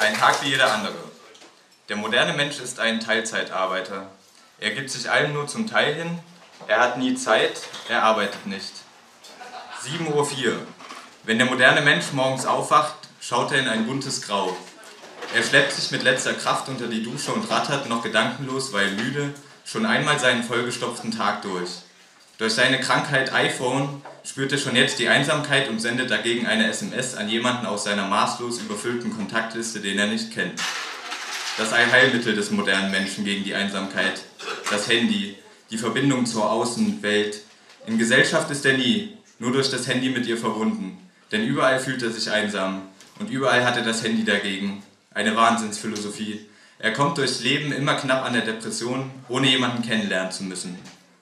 Ein Tag wie jeder andere. Der moderne Mensch ist ein Teilzeitarbeiter. Er gibt sich allem nur zum Teil hin, er hat nie Zeit, er arbeitet nicht. 7:04 Uhr. Wenn der moderne Mensch morgens aufwacht, schaut er in ein buntes Grau. Er schleppt sich mit letzter Kraft unter die Dusche und rattert, noch gedankenlos, weil müde, schon einmal seinen vollgestopften Tag durch. Durch seine Krankheit iPhone spürt er schon jetzt die Einsamkeit und sendet dagegen eine SMS an jemanden aus seiner maßlos überfüllten Kontaktliste, den er nicht kennt. Das Allheilmittel des modernen Menschen gegen die Einsamkeit, das Handy, die Verbindung zur Außenwelt. In Gesellschaft ist er nie, nur durch das Handy mit ihr verbunden. Denn überall fühlt er sich einsam und überall hat er das Handy dagegen. Eine Wahnsinnsphilosophie. Er kommt durchs Leben immer knapp an der Depression, ohne jemanden kennenlernen zu müssen.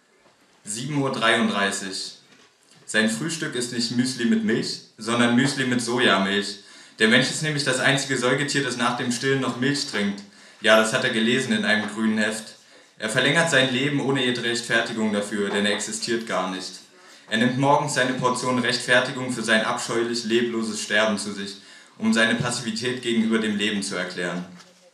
7:33 Uhr. Sein Frühstück ist nicht Müsli mit Milch, sondern Müsli mit Sojamilch. Der Mensch ist nämlich das einzige Säugetier, das nach dem Stillen noch Milch trinkt. Ja, das hat er gelesen in einem grünen Heft. Er verlängert sein Leben ohne jede Rechtfertigung dafür, denn er existiert gar nicht. Er nimmt morgens seine Portion Rechtfertigung für sein abscheulich lebloses Sterben zu sich, um seine Passivität gegenüber dem Leben zu erklären.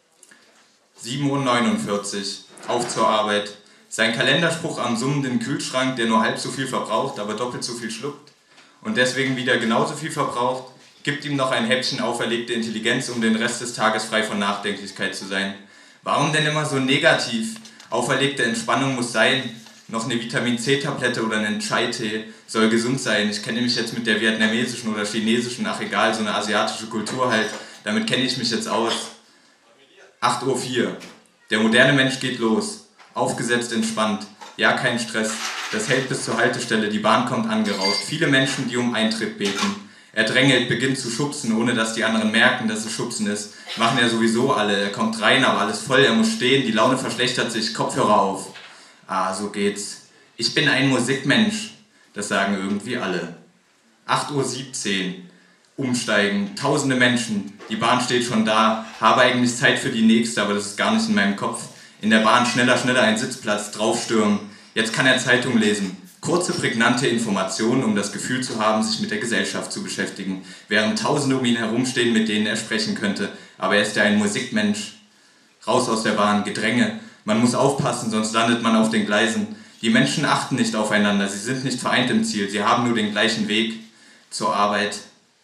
7:49 Uhr. Auf zur Arbeit. Sein Kalenderspruch am summenden Kühlschrank, der nur halb so viel verbraucht, aber doppelt so viel schluckt und deswegen wieder genauso viel verbraucht, gibt ihm noch ein Häppchen auferlegte Intelligenz, um den Rest des Tages frei von Nachdenklichkeit zu sein. Warum denn immer so negativ? Auferlegte Entspannung muss sein. Noch eine Vitamin-C-Tablette oder einen Chai-Tee soll gesund sein. Ich kenne mich jetzt mit der vietnamesischen oder chinesischen, ach egal, so eine asiatische Kultur halt. Damit kenne ich mich jetzt aus. 8:04 Uhr. Der moderne Mensch geht los. Aufgesetzt, entspannt. Ja, kein Stress. Das hält bis zur Haltestelle. Die Bahn kommt angerauscht. Viele Menschen, die um Eintritt beten. Er drängelt, beginnt zu schubsen, ohne dass die anderen merken, dass es Schubsen ist. Machen ja sowieso alle. Er kommt rein, aber alles voll. Er muss stehen. Die Laune verschlechtert sich. Kopfhörer auf. Ah, so geht's. Ich bin ein Musikmensch. Das sagen irgendwie alle. 8:17 Uhr. Umsteigen. Tausende Menschen. Die Bahn steht schon da. Habe eigentlich Zeit für die nächste, aber das ist gar nicht in meinem Kopf. In der Bahn schneller ein Sitzplatz, draufstürmen. Jetzt kann er Zeitung lesen. Kurze, prägnante Informationen, um das Gefühl zu haben, sich mit der Gesellschaft zu beschäftigen. Während Tausende um ihn herumstehen, mit denen er sprechen könnte. Aber er ist ja ein Musikmensch. Raus aus der Bahn, Gedränge. Man muss aufpassen, sonst landet man auf den Gleisen. Die Menschen achten nicht aufeinander, sie sind nicht vereint im Ziel, sie haben nur den gleichen Weg zur Arbeit.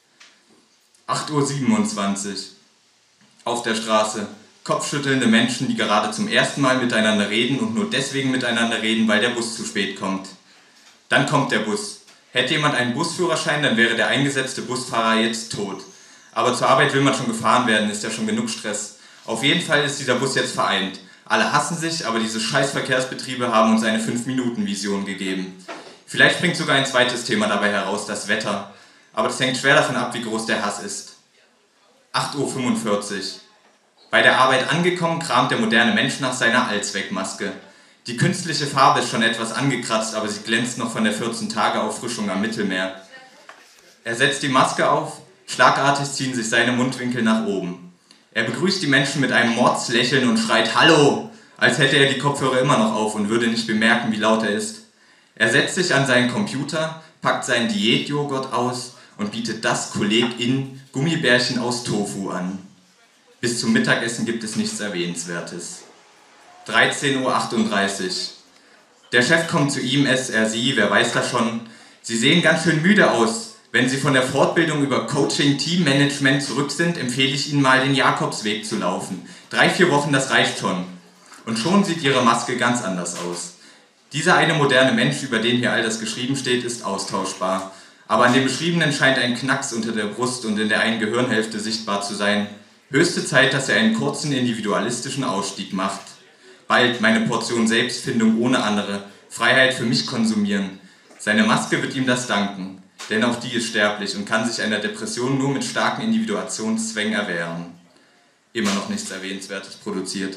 8:27 Uhr. Auf der Straße. Kopfschüttelnde Menschen, die gerade zum ersten Mal miteinander reden und nur deswegen miteinander reden, weil der Bus zu spät kommt. Dann kommt der Bus. Hätte jemand einen Busführerschein, dann wäre der eingesetzte Busfahrer jetzt tot. Aber zur Arbeit will man schon gefahren werden, ist ja schon genug Stress. Auf jeden Fall ist dieser Bus jetzt vereint. Alle hassen sich, aber diese scheiß Verkehrsbetriebe haben uns eine 5-Minuten-Vision gegeben. Vielleicht springt sogar ein zweites Thema dabei heraus, das Wetter. Aber das hängt schwer davon ab, wie groß der Hass ist. 8:45 Uhr. Bei der Arbeit angekommen, kramt der moderne Mensch nach seiner Allzweckmaske. Die künstliche Farbe ist schon etwas angekratzt, aber sie glänzt noch von der 14-Tage-Auffrischung am Mittelmeer. Er setzt die Maske auf, schlagartig ziehen sich seine Mundwinkel nach oben. Er begrüßt die Menschen mit einem Mordslächeln und schreit „Hallo!", als hätte er die Kopfhörer immer noch auf und würde nicht bemerken, wie laut er ist. Er setzt sich an seinen Computer, packt seinen Diätjoghurt aus und bietet das KollegInnen Gummibärchen aus Tofu an. Bis zum Mittagessen gibt es nichts Erwähnenswertes. 13:38 Uhr. Der Chef kommt zu ihm, sie, wer weiß das schon. Sie sehen ganz schön müde aus. Wenn Sie von der Fortbildung über Coaching Teammanagement zurück sind, empfehle ich Ihnen mal den Jakobsweg zu laufen. 3-4 Wochen, das reicht schon. Und schon sieht Ihre Maske ganz anders aus. Dieser eine moderne Mensch, über den hier all das geschrieben steht, ist austauschbar. Aber an dem Beschriebenen scheint ein Knacks unter der Brust und in der einen Gehirnhälfte sichtbar zu sein. Höchste Zeit, dass er einen kurzen individualistischen Ausstieg macht. Bald meine Portion Selbstfindung ohne andere, Freiheit für mich konsumieren. Seine Maske wird ihm das danken, denn auch die ist sterblich und kann sich einer Depression nur mit starken Individuationszwängen erwehren. Immer noch nichts Erwähnenswertes produziert.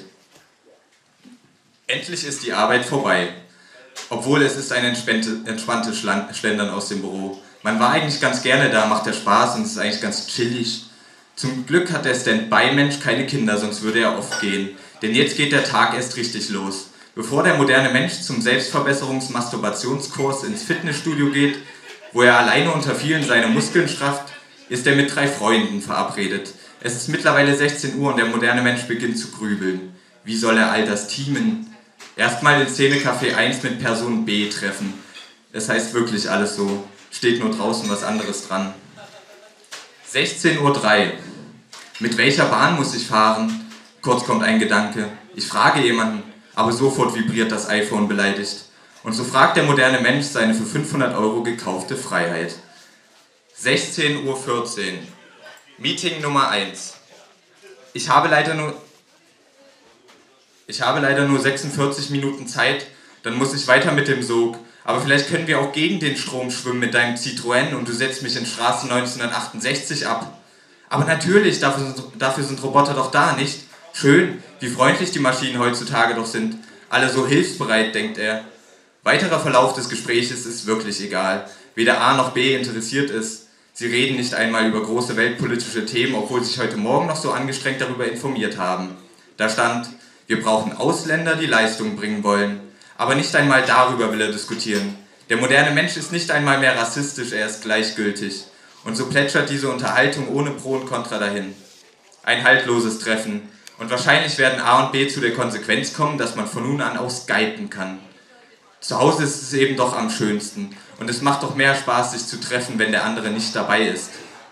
Endlich ist die Arbeit vorbei. Obwohl es ist ein entspanntes Schlendern aus dem Büro. Man war eigentlich ganz gerne da, macht ja Spaß und es ist eigentlich ganz chillig. Zum Glück hat der Stand-by-Mensch keine Kinder, sonst würde er oft gehen. Denn jetzt geht der Tag erst richtig los. Bevor der moderne Mensch zum Selbstverbesserungs-Masturbationskurs ins Fitnessstudio geht, wo er alleine unter vielen seine Muskeln strafft, ist er mit 3 Freunden verabredet. Es ist mittlerweile 16 Uhr und der moderne Mensch beginnt zu grübeln. Wie soll er all das teamen? Erstmal in Szenecafé 1 mit Person B treffen. Es heißt wirklich alles so. Steht nur draußen was anderes dran. 16:03 Uhr. Mit welcher Bahn muss ich fahren? Kurz kommt ein Gedanke. Ich frage jemanden, aber sofort vibriert das iPhone beleidigt. Und so fragt der moderne Mensch seine für 500 Euro gekaufte Freiheit. 16:14 Uhr. Meeting Nummer 1. Ich habe leider nur 46 Minuten Zeit, dann muss ich weiter mit dem Sog. Aber vielleicht können wir auch gegen den Strom schwimmen mit deinem Citroën und du setzt mich in Straße 1968 ab. Aber natürlich, dafür sind Roboter doch da, nicht? Schön, wie freundlich die Maschinen heutzutage doch sind. Alle so hilfsbereit, denkt er. Weiterer Verlauf des Gespräches ist wirklich egal. Weder A noch B interessiert ist. Sie reden nicht einmal über große weltpolitische Themen, obwohl sie sich heute Morgen noch so angestrengt darüber informiert haben. Da stand, wir brauchen Ausländer, die Leistung bringen wollen. Aber nicht einmal darüber will er diskutieren. Der moderne Mensch ist nicht einmal mehr rassistisch, er ist gleichgültig. Und so plätschert diese Unterhaltung ohne Pro und Contra dahin. Ein haltloses Treffen. Und wahrscheinlich werden A und B zu der Konsequenz kommen, dass man von nun an auch skypen kann. Zu Hause ist es eben doch am schönsten. Und es macht doch mehr Spaß, sich zu treffen, wenn der andere nicht dabei ist.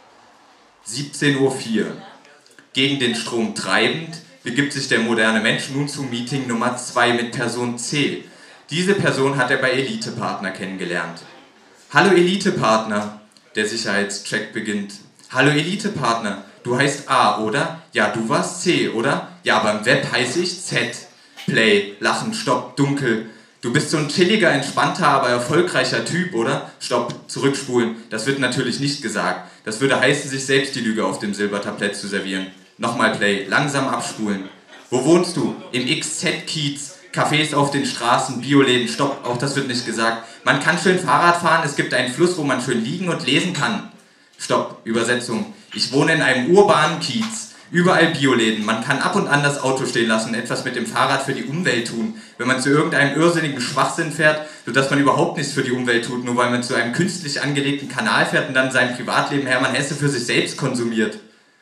17:04 Uhr. Gegen den Strom treibend begibt sich der moderne Mensch nun zu Meeting Nummer 2 mit Person C. Diese Person hat er bei Elite-Partner kennengelernt. Hallo Elite-Partner, der Sicherheitscheck beginnt. Hallo Elite-Partner, du heißt A, oder? Ja, du warst C, oder? Ja, aber im Web heiße ich Z. Play, Lachen, Stopp, Dunkel. Du bist so ein chilliger, entspannter, aber erfolgreicher Typ, oder? Stopp, zurückspulen. Das wird natürlich nicht gesagt. Das würde heißen, sich selbst die Lüge auf dem Silbertablett zu servieren. Nochmal Play, langsam abspulen. Wo wohnst du? Im XZ-Kiez. Cafés auf den Straßen, Bioläden, Stopp, auch das wird nicht gesagt. Man kann schön Fahrrad fahren, es gibt einen Fluss, wo man schön liegen und lesen kann. Stopp, Übersetzung. Ich wohne in einem urbanen Kiez. Überall Bioläden. Man kann ab und an das Auto stehen lassen, etwas mit dem Fahrrad für die Umwelt tun. Wenn man zu irgendeinem irrsinnigen Schwachsinn fährt, sodass man überhaupt nichts für die Umwelt tut, nur weil man zu einem künstlich angelegten Kanal fährt und dann sein Privatleben Hermann Hesse für sich selbst konsumiert.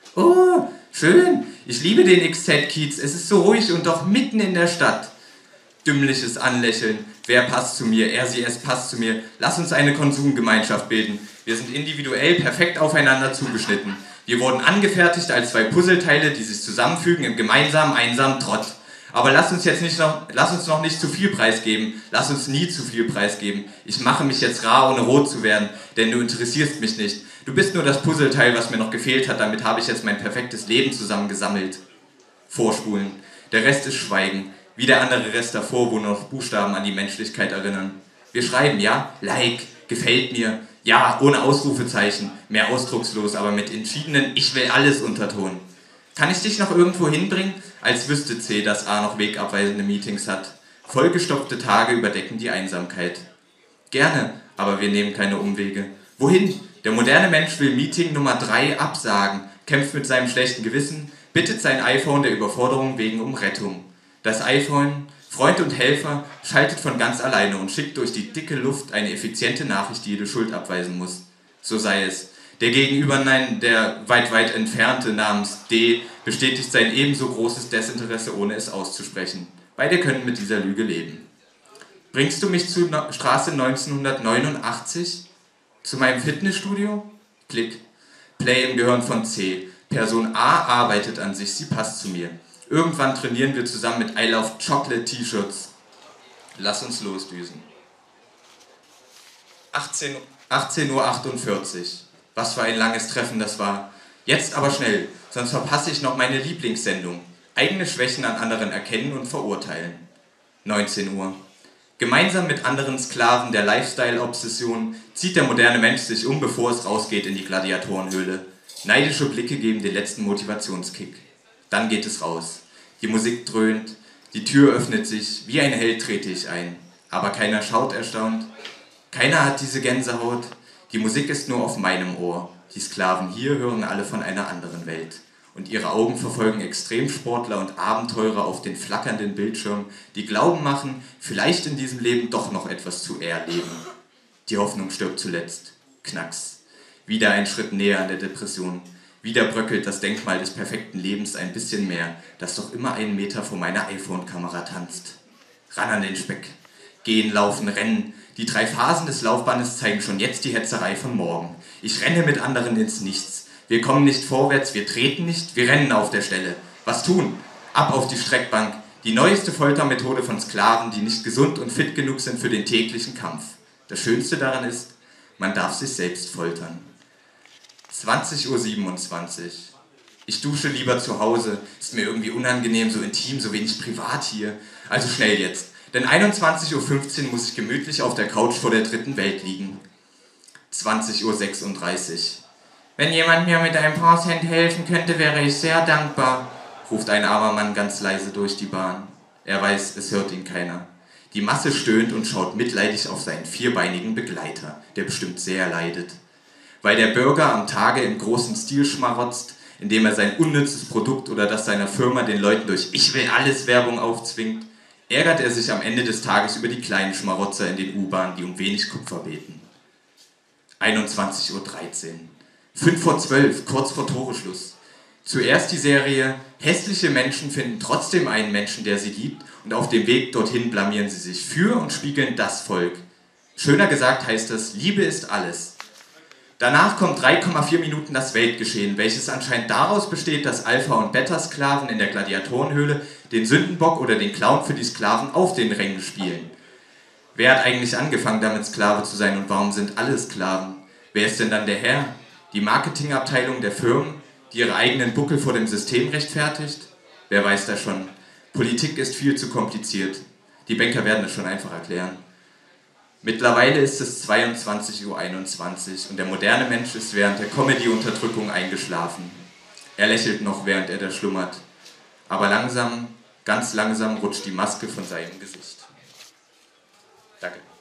Oh, schön. Ich liebe den XZ-Kiez. Es ist so ruhig und doch mitten in der Stadt. Dümmliches Anlächeln. Wer passt zu mir? Er, sie, es passt zu mir. Lass uns eine Konsumgemeinschaft bilden. Wir sind individuell perfekt aufeinander zugeschnitten. Wir wurden angefertigt als zwei Puzzleteile, die sich zusammenfügen im gemeinsamen, einsamen Trott. Aber lass uns noch nicht zu viel preisgeben. Lass uns nie zu viel preisgeben. Ich mache mich jetzt rar, ohne rot zu werden, denn du interessierst mich nicht. Du bist nur das Puzzleteil, was mir noch gefehlt hat. Damit habe ich jetzt mein perfektes Leben zusammengesammelt. Vorspulen. Der Rest ist Schweigen. Wie der andere Rest davor, wo nur noch Buchstaben an die Menschlichkeit erinnern. Wir schreiben, ja, like, gefällt mir, ja, ohne Ausrufezeichen, mehr ausdruckslos, aber mit entschiedenen Ich will alles Unterton. Kann ich dich noch irgendwo hinbringen? Als wüsste C, dass A noch wegabweisende Meetings hat. Vollgestopfte Tage überdecken die Einsamkeit. Gerne, aber wir nehmen keine Umwege. Wohin? Der moderne Mensch will Meeting Nummer 3 absagen, kämpft mit seinem schlechten Gewissen, bittet sein iPhone der Überforderung wegen um Rettung. Das iPhone, Freund und Helfer, schaltet von ganz alleine und schickt durch die dicke Luft eine effiziente Nachricht, die jede Schuld abweisen muss. So sei es. Der Gegenüber, nein, der weit entfernte namens D, bestätigt sein ebenso großes Desinteresse, ohne es auszusprechen. Beide können mit dieser Lüge leben. Bringst du mich zu Straße 1989? Zu meinem Fitnessstudio? Klick. Play im Gehirn von C. Person A arbeitet an sich, sie passt zu mir. Irgendwann trainieren wir zusammen mit I Love Chocolate T-Shirts. Lass uns losdüsen. 18:48 Uhr. Was für ein langes Treffen das war. Jetzt aber schnell, sonst verpasse ich noch meine Lieblingssendung. Eigene Schwächen an anderen erkennen und verurteilen. 19 Uhr. Gemeinsam mit anderen Sklaven der Lifestyle-Obsession zieht der moderne Mensch sich um, bevor es rausgeht in die Gladiatorenhöhle. Neidische Blicke geben den letzten Motivationskick. Dann geht es raus. Die Musik dröhnt, die Tür öffnet sich, wie ein Held trete ich ein. Aber keiner schaut erstaunt. Keiner hat diese Gänsehaut. Die Musik ist nur auf meinem Ohr. Die Sklaven hier hören alle von einer anderen Welt. Und ihre Augen verfolgen Extremsportler und Abenteurer auf den flackernden Bildschirm, die Glauben machen, vielleicht in diesem Leben doch noch etwas zu erleben. Die Hoffnung stirbt zuletzt. Knacks. Wieder ein Schritt näher an der Depression. Wieder bröckelt das Denkmal des perfekten Lebens ein bisschen mehr, das doch immer einen Meter vor meiner iPhone-Kamera tanzt. Ran an den Speck. Gehen, laufen, rennen. Die 3 Phasen des Laufbandes zeigen schon jetzt die Hetzerei von morgen. Ich renne mit anderen ins Nichts. Wir kommen nicht vorwärts, wir treten nicht, wir rennen auf der Stelle. Was tun? Ab auf die Streckbank. Die neueste Foltermethode von Sklaven, die nicht gesund und fit genug sind für den täglichen Kampf. Das Schönste daran ist, man darf sich selbst foltern. 20:27 Uhr. Ich dusche lieber zu Hause. Ist mir irgendwie unangenehm, so intim, so wenig privat hier. Also schnell jetzt. Denn 21:15 Uhr muss ich gemütlich auf der Couch vor der dritten Welt liegen. 20:36 Uhr. Wenn jemand mir mit einem Pausehand helfen könnte, wäre ich sehr dankbar, ruft ein armer Mann ganz leise durch die Bahn. Er weiß, es hört ihn keiner. Die Masse stöhnt und schaut mitleidig auf seinen vierbeinigen Begleiter, der bestimmt sehr leidet. Weil der Bürger am Tage im großen Stil schmarotzt, indem er sein unnützes Produkt oder das seiner Firma den Leuten durch „Ich will alles" Werbung aufzwingt, ärgert er sich am Ende des Tages über die kleinen Schmarotzer in den U-Bahnen, die um wenig Kupfer beten. 21:13 Uhr. 11:55, kurz vor Toreschluss. Zuerst die Serie „Hässliche Menschen finden trotzdem einen Menschen, der sie liebt", und auf dem Weg dorthin blamieren sie sich für und spiegeln das Volk. Schöner gesagt heißt es, Liebe ist alles. Danach kommt 3,4 Minuten das Weltgeschehen, welches anscheinend daraus besteht, dass Alpha- und Beta-Sklaven in der Gladiatorenhöhle den Sündenbock oder den Clown für die Sklaven auf den Rängen spielen. Wer hat eigentlich angefangen, damit Sklave zu sein und warum sind alle Sklaven? Wer ist denn dann der Herr? Die Marketingabteilung der Firmen, die ihre eigenen Buckel vor dem System rechtfertigt? Wer weiß das schon? Politik ist viel zu kompliziert. Die Banker werden es schon einfach erklären. Mittlerweile ist es 22:21 Uhr und der moderne Mensch ist während der Comedy-Unterdrückung eingeschlafen. Er lächelt noch, während er da schlummert. Aber langsam, ganz langsam rutscht die Maske von seinem Gesicht. Danke.